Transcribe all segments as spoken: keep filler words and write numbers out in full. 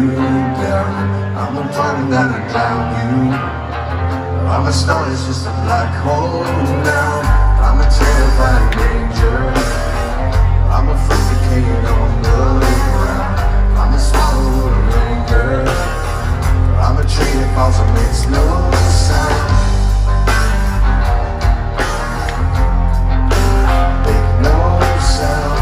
you down. I'm the one gonna drown you. I'm a star, it's just a black hole now. I'm a terrifying danger. I'm a freak that can't on the ground. I'm a swallow of anger. I'm a tree that falls and makes no sound. Make no sound.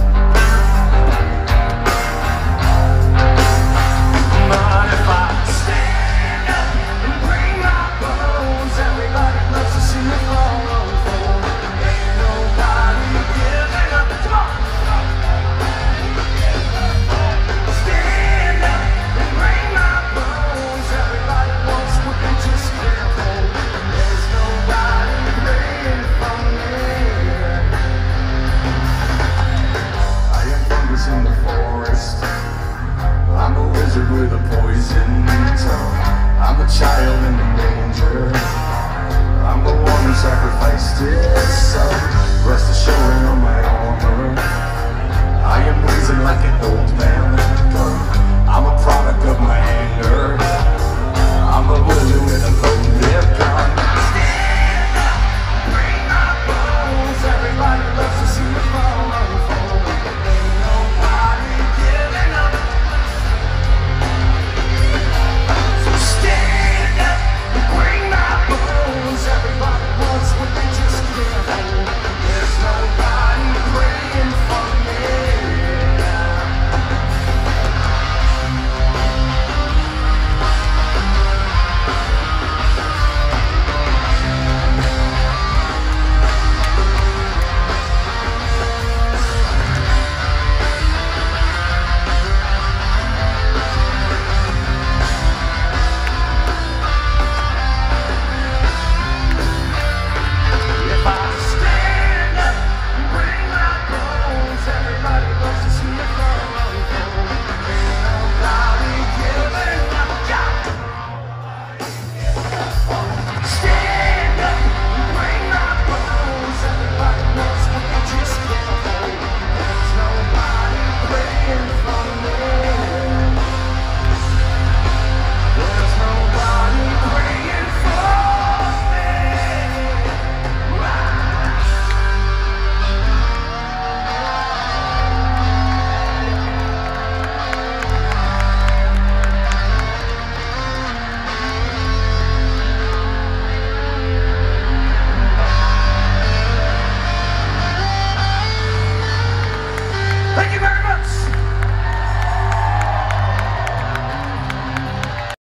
But if I stand up and bring my bones, everybody loves to see me fall on the floor. Ain't nobody giving up. Come on. Stand up and bring my bones. Everybody wants what they just can't hold. There's nobody praying for me. I am fungus in the forest. I'm a wizard with a poison tongue. I'm a child in the manger. I'm the one who sacrificed his son. Rest assured on my armor. I am blazing like an old man.